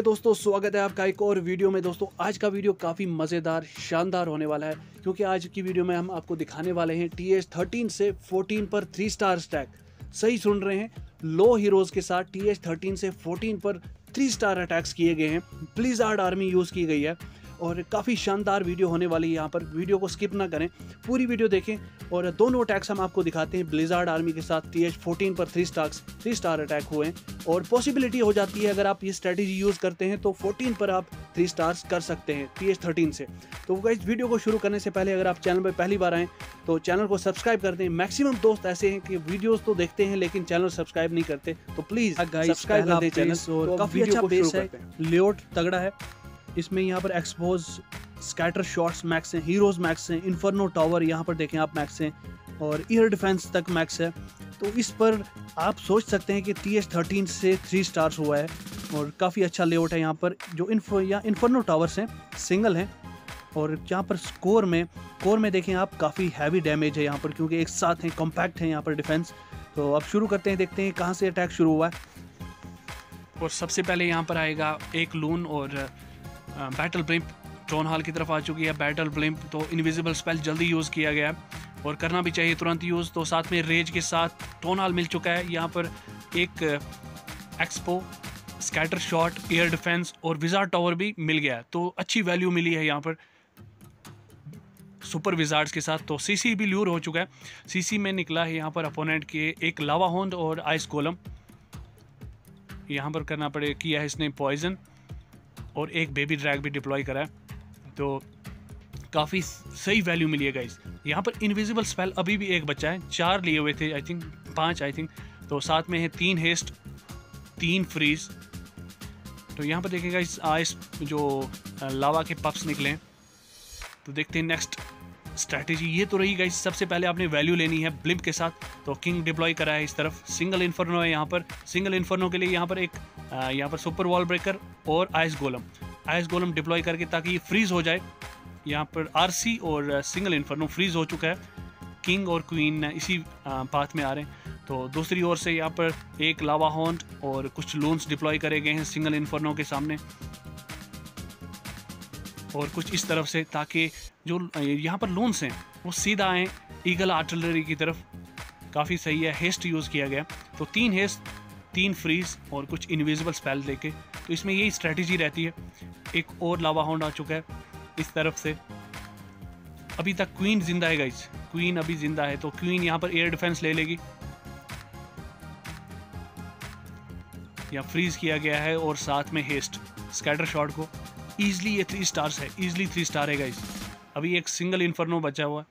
दोस्तों, स्वागत है आपका एक और वीडियो में। दोस्तों आज का वीडियो काफ़ी मज़ेदार शानदार होने वाला है, क्योंकि आज की वीडियो में हम आपको दिखाने वाले हैं TH13 से 14 पर 3 स्टार स्टैक। सही सुन रहे हैं, लो हीरोज़ के साथ TH13 से 14 पर 3 स्टार अटैक्स किए गए हैं। ब्लिज़ार्ड आर्मी यूज़ की गई है और काफ़ी शानदार वीडियो होने वाली है। यहाँ पर वीडियो को स्किप ना करें, पूरी वीडियो देखें और दोनों अटैक्स हम आपको दिखाते हैं। ब्लिज़ार्ड आर्मी के साथ TH14 पर 3 स्टार अटैक हुए हैं और पॉसिबिलिटी हो जाती है अगर आप ये स्ट्रेटेजी यूज़ करते हैं तो 14 पर आप 3 स्टार्स कर सकते हैं TH13 से। तो गाइस, वीडियो को शुरू करने से पहले अगर आप चैनल पर पहली बार आएँ तो चैनल को सब्सक्राइब कर दें। मैक्सिमम दोस्त ऐसे हैं कि वीडियोस तो देखते हैं लेकिन चैनल सब्सक्राइब नहीं करते, तो प्लीज़ सब्सक्राइब कर दें चैनल। और काफ़ी अच्छा बेस है, लेआउट तगड़ा है। इसमें यहाँ पर एक्सपोज, स्कैटर शॉट्स मैक्स हैं, हीरोज मैक्स हैं, इन्फर्नो टावर यहाँ पर देखें आप मैक्स हैं और एयर डिफेंस तक मैक्स है। तो इस पर आप सोच सकते हैं कि TH13 से 3 स्टार्स हुआ है और काफ़ी अच्छा लेआउट है। यहाँ पर जो इन्फर्नो टावर्स हैं सिंगल हैं और यहाँ पर कोर में देखें आप काफ़ी हैवी डैमेज है यहाँ पर, क्योंकि एक साथ हैं, कॉम्पैक्ट है यहाँ पर डिफेंस। तो अब शुरू करते हैं, देखते हैं कहाँ से अटैक शुरू हुआ है। और सबसे पहले यहाँ पर आएगा एक लून और बैटल ब्लिम्प टाउन हॉल की तरफ आ चुकी है। बैटल ब्लिम्प तो इनविजिबल स्पेल जल्दी यूज़ किया गया है और करना भी चाहिए तुरंत यूज़। तो साथ में रेज के साथ टाउन हॉल मिल चुका है। यहाँ पर एक xbow, scatter shot, air defence और विजार्ड टावर भी मिल गया है। तो अच्छी वैल्यू मिली है यहाँ पर सुपर विजार्ड्स के साथ। तो सीसी भी ल्यूर हो चुका है। सीसी में निकला है यहाँ पर अपोनेंट के एक लावा होंड और आइस गोलम। यहाँ पर करना पड़े किया है इसने पॉइजन और एक बेबी ड्रैग भी डिप्लॉय करा है। तो काफ़ी सही वैल्यू मिली है गाइस। यहाँ पर इनविजिबल स्पेल अभी भी एक बच्चा है, 4 लिए हुए थे, 5 आई थिंक। तो साथ में है 3 हेस्ट, 3 फ्रीज। तो यहाँ पर देखें गाइस, आइस जो लावा के पप्स निकले हैं। तो देखते हैं नेक्स्ट स्ट्रैटेजी ये तो रही गाइस। सबसे पहले आपने वैल्यू लेनी है ब्लिम्प के साथ। तो किंग डिप्लॉय करा है इस तरफ, सिंगल इन्फर्नो है यहाँ पर। सिंगल इन्फर्नो के लिए यहाँ पर एक सुपर वॉल ब्रेकर और आइस गोलम डिप्लॉय करके ताकि ये फ्रीज हो जाए। यहाँ पर आरसी और सिंगल इन्फर्नो फ्रीज हो चुका है। किंग और क्वीन इसी पाथ में आ रहे हैं। तो दूसरी ओर से यहाँ पर एक लावा हॉन्ट और कुछ लून्स डिप्लॉय करे गए हैं सिंगल इन्फर्नो के सामने और कुछ इस तरफ से, ताकि जो यहाँ पर लून्स हैं वो सीधा आए ईगल आर्टिलरी की तरफ। काफ़ी सही है, हेस्ट यूज़ किया गया। तो 3 हेस्ट, 3 फ्रीज और कुछ इनविजिबल स्पेल लेके। तो इसमें यही स्ट्रेटजी रहती है। एक और लावा हाउंड आ चुका है इस तरफ से। अभी तक क्वीन जिंदा है गाइस, क्वीन अभी जिंदा है। तो क्वीन यहाँ पर एयर डिफेंस ले लेगी। यहाँ फ्रीज किया गया है और साथ में हेस्ट, स्कैटर शॉट को ईजिली ये 3 स्टार्स है, ईजिली 3 स्टार है गाइस। अभी एक सिंगल इन्फर्नो बचा हुआ है।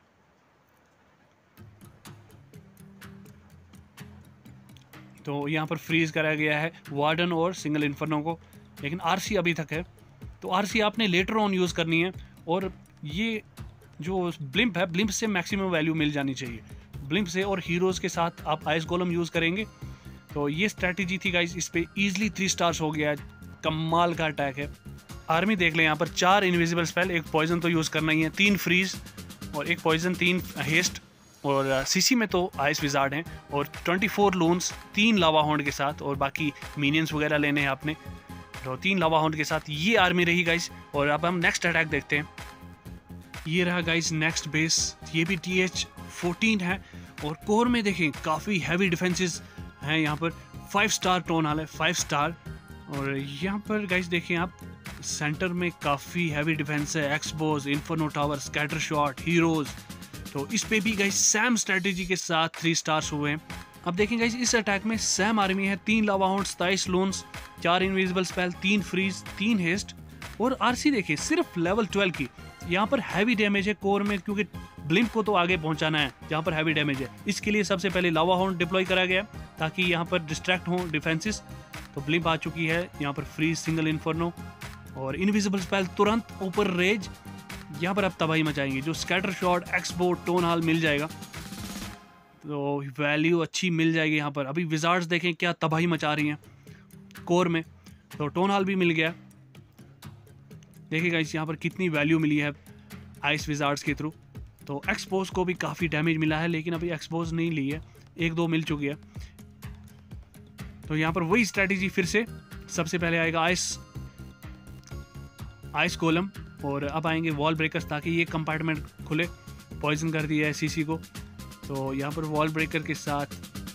तो यहाँ पर फ्रीज करा गया है वार्डन और सिंगल इन्फर्नो को, लेकिन आरसी अभी तक है। तो आरसी आपने लेटर ऑन यूज़ करनी है और ये जो ब्लिम्प है, ब्लिम्प से मैक्सिमम वैल्यू मिल जानी चाहिए। ब्लिम्प से और हीरोज़ के साथ आप आइस गोलम यूज़ करेंगे। तो ये स्ट्रैटेजी थी गाइस। इस पर ईजिली 3 स्टार्स हो गया है। कमाल का अटैक है। आर्मी देख लें, यहाँ पर 4 इनविजिबल स्पेल, एक पॉइजन तो यूज़ करना ही है, 3 फ्रीज और एक पॉइजन, 3 हेस्ट और सीसी में तो आइस विजार्ड हैं और 24 लून्स, 3 लावा हॉन्ड के साथ और बाकी मीनियंस वगैरह लेने हैं आपने। तो 3 लावा हॉन्ड के साथ ये आर्मी रही गाइस। और अब हम नेक्स्ट अटैक देखते हैं। ये रहा गाइस नेक्स्ट बेस। ये भी TH14 है और कोर में देखें काफ़ी हैवी डिफेंसेस हैं। यहाँ पर 5 स्टार टाउन हॉल है, 5 स्टार। और यहाँ पर गाइस देखें आप, सेंटर में काफ़ी हैवी डिफेंस है, xbows, inferno tower, scatter shot, heroes. तो इस पे भी गाइस सैम स्ट्रेटेजी के साथ 3 स्टार्स हुए हैं। अब देखें गाइस, इस अटैक में सैम आर्मी है, 3 lava hound, 27 loons, 4 invisible spell, 3 freeze, 3 haste और आरसी देखिए सिर्फ लेवल 12 की। यहाँ पर हैवी डैमेज है कोर में, क्योंकि ब्लिम्प को तो आगे पहुंचाना है जहाँ पर हैवी डैमेज है। इसके लिए सबसे पहले लावा हाउंड डिप्लॉय करा गया ताकि यहाँ पर डिस्ट्रैक्ट हो डिफेंसेस। तो ब्लिम्प आ चुकी है, यहाँ पर फ्रीज, सिंगल इन्फर्नो और इनविजिबल स्पेल तुरंत ऊपर रेज। यहाँ पर आप तबाही मचाएंगे। जो scatter shot, export, town hall मिल जाएगा तो वैल्यू अच्छी मिल जाएगी यहाँ पर। अभी विजार्ड्स देखें क्या तबाही मचा रही हैं कोर में। तो टाउन हॉल भी मिल गया। देखिएगा इस यहाँ पर कितनी वैल्यू मिली है आइस विजार्ड्स के थ्रू। तो एक्सपोज को भी काफ़ी डैमेज मिला है, लेकिन अभी एक्सपोज नहीं ली है, 1-2 मिल चुकी है। तो यहाँ पर वही स्ट्रैटेजी फिर से सबसे पहले आएगा आइस गोलम, और अब आएंगे वॉल ब्रेकर्स ताकि ये कंपार्टमेंट खुले। पॉइजन कर दिया है सीसी को, तो यहाँ पर वॉल ब्रेकर के साथ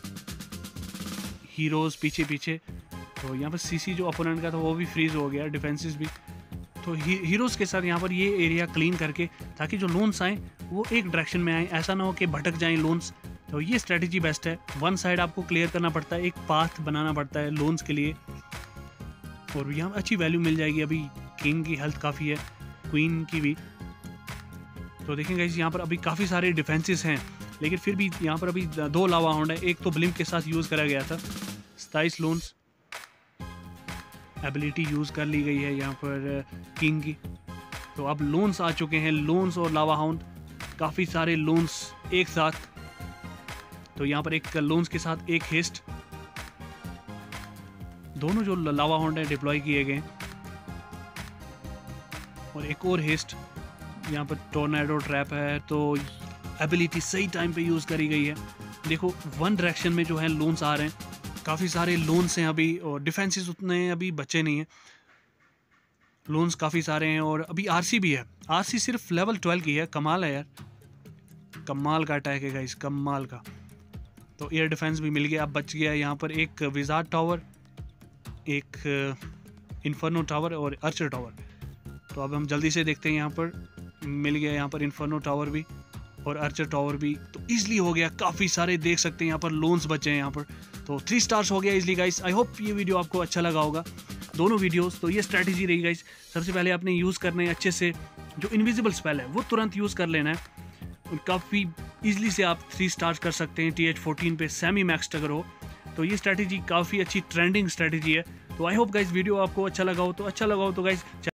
हीरोज़ पीछे। तो यहाँ पर सीसी जो अपोनेंट का था वो भी फ्रीज हो गया, डिफेंसेस भी। तो हीरोज़ के साथ यहाँ पर ये एरिया क्लीन करके ताकि जो लोन्स आएँ वो एक डायरेक्शन में आएँ, ऐसा ना हो कि भटक जाएँ लोन्स। तो ये स्ट्रेटजी बेस्ट है। वन साइड आपको क्लियर करना पड़ता है, एक पाथ बनाना पड़ता है लोन्स के लिए, और यहाँ अच्छी वैल्यू मिल जाएगी। अभी किंग की हेल्थ काफ़ी है, क्वीन की भी। तो देखेंगे गाइस यहाँ पर अभी काफ़ी सारे डिफेंसेस हैं, लेकिन फिर भी यहाँ पर अभी 2 लावा हाउंड है। एक तो ब्लिंक के साथ यूज़ करा गया था, 27 लोन्स एबिलिटी यूज़ कर ली गई है यहाँ पर किंग की। तो अब लोन्स आ चुके हैं, लोन्स और लावा हाउंड, काफ़ी सारे लोन्स एक साथ। तो यहाँ पर एक लोन्स के साथ एक हेस्ट, दोनों जो लावा हाउंड है डिप्लॉय किए गए, और एक और हेस्ट। यहाँ पर टोर्नेडो ट्रैप है, तो एबिलिटी सही टाइम पे यूज़ करी गई है। देखो वन डायरेक्शन में जो है लोन्स आ रहे हैं, काफ़ी सारे लोन्स हैं अभी, और डिफेंसेस उतने अभी बचे नहीं हैं। लोन्स काफ़ी सारे हैं, और अभी आरसी भी है। आरसी सिर्फ लेवल 12 की है, कमाल है यार, कमाल का अटैक है गाइस, कमाल का। तो एयर डिफेंस भी मिल गया। अब बच गया यहाँ पर एक विजार्ड टावर, एक इन्फर्नो टावर और अर्चर टावर। तो अब हम जल्दी से देखते हैं, यहाँ पर मिल गया यहाँ पर इन्फर्नो टावर भी और अर्चर टावर भी। तो ईजिली हो गया, काफ़ी सारे देख सकते हैं यहाँ पर लोन्स बचे हैं यहाँ पर। तो 3 स्टार्स हो गया ईजिली गाइस। आई होप ये वीडियो आपको अच्छा लगा होगा, दोनों वीडियोस। तो ये स्ट्रैटेजी रही गाइस। सबसे पहले आपने यूज़ करना है अच्छे से, जो इनविजिबल स्पेल है वो तुरंत यूज़ कर लेना है। काफ़ी ईजिली से आप 3 स्टार्स कर सकते हैं TH14 पे सेमी मैक्स्ड अगर हो। तो ये स्ट्रैटेजी काफ़ी अच्छी ट्रेंडिंग स्ट्रैटेजी है। तो आई होप गाइस वीडियो आपको अच्छा लगा हो तो गाइस